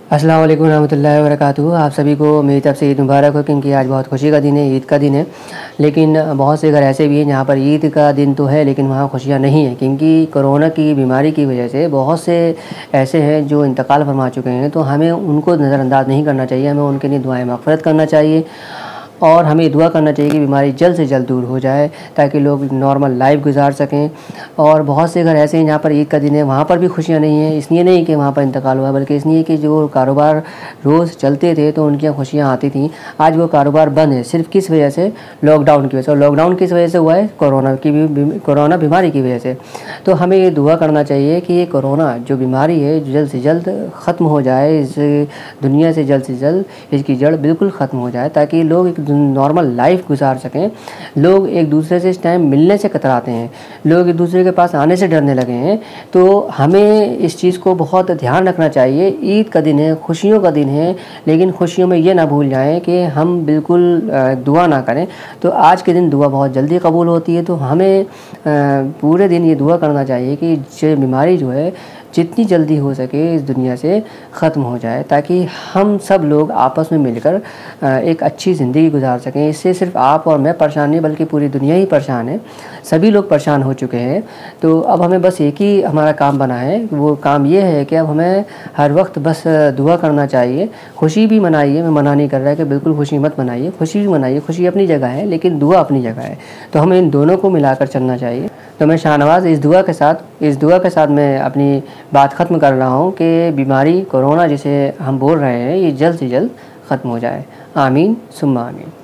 अस्सलाम वालेकुम रहमतुल्लाहि व बरकातुहू। आप सभी को मेरी तरफ से ईद मुबारक हो, क्योंकि आज बहुत खुशी का दिन है, ईद का दिन है। लेकिन बहुत से घर ऐसे भी हैं जहाँ पर ईद का दिन तो है लेकिन वहाँ खुशियाँ नहीं हैं, क्योंकि कोरोना की बीमारी की वजह से बहुत से ऐसे हैं जो इंतकाल फरमा चुके हैं। तो हमें उनको नज़रअंदाज नहीं करना चाहिए, हमें उनके लिए दुआएँ मग़फ़िरत करना चाहिए और हमें दुआ करना चाहिए कि बीमारी जल्द से जल्द दूर हो जाए, ताकि लोग नॉर्मल लाइफ गुजार सकें। और बहुत से घर ऐसे हैं जहाँ पर ईद का दिन है, वहाँ पर भी खुशियाँ नहीं हैं। इसलिए नहीं कि वहाँ पर इंतकाल हुआ, बल्कि इसलिए कि जो कारोबार रोज़ चलते थे तो उनकी खुशियाँ आती थीं, आज वो कारोबार बंद है। सिर्फ़ किस वजह से? लॉकडाउन की वजह से। और लॉकडाउन किस वजह से हुआ है? कोरोना बीमारी की वजह से। तो हमें ये दुआ करना चाहिए कि ये कोरोना जो बीमारी है जल्द से जल्द ख़त्म हो जाए, इस दुनिया से जल्द इसकी जड़ बिल्कुल ख़त्म हो जाए, ताकि लोग एक नॉर्मल लाइफ गुजार सकें। लोग एक दूसरे से इस टाइम मिलने से कतराते हैं, लोग एक दूसरे के पास आने से डरने लगे हैं। तो हमें इस चीज़ को बहुत ध्यान रखना चाहिए। ईद का दिन है, खुशियों का दिन है, लेकिन खुशियों में ये ना भूल जाएं कि हम बिल्कुल दुआ ना करें। तो आज के दिन दुआ बहुत जल्दी कबूल होती है। तो हमें पूरे दिन ये दुआ करना चाहिए कि ये बीमारी जो है जितनी जल्दी हो सके इस दुनिया से ख़त्म हो जाए, ताकि हम सब लोग आपस में मिलकर एक अच्छी ज़िंदगी गुजार सकें। इससे सिर्फ आप और मैं परेशान नहीं, बल्कि पूरी दुनिया ही परेशान है। सभी लोग परेशान हो चुके हैं। तो अब हमें बस एक ही हमारा काम बना है, वो काम ये है कि अब हमें हर वक्त बस दुआ करना चाहिए। खुशी भी मनाइए, मैं मना नहीं कर रहा है कि बिल्कुल खुशी मत मनाइए, खुशी भी मनाइए, खुशी अपनी जगह है लेकिन दुआ अपनी जगह है। तो हमें इन दोनों को मिलाकर चलना चाहिए। तो मैं शाहनवाज़ इस दुआ के साथ मैं अपनी बात ख़त्म कर रहा हूँ कि बीमारी कोरोना जिसे हम बोल रहे हैं ये जल्द से जल्द ख़त्म हो जाए। आमीन सुम्मा आमीन।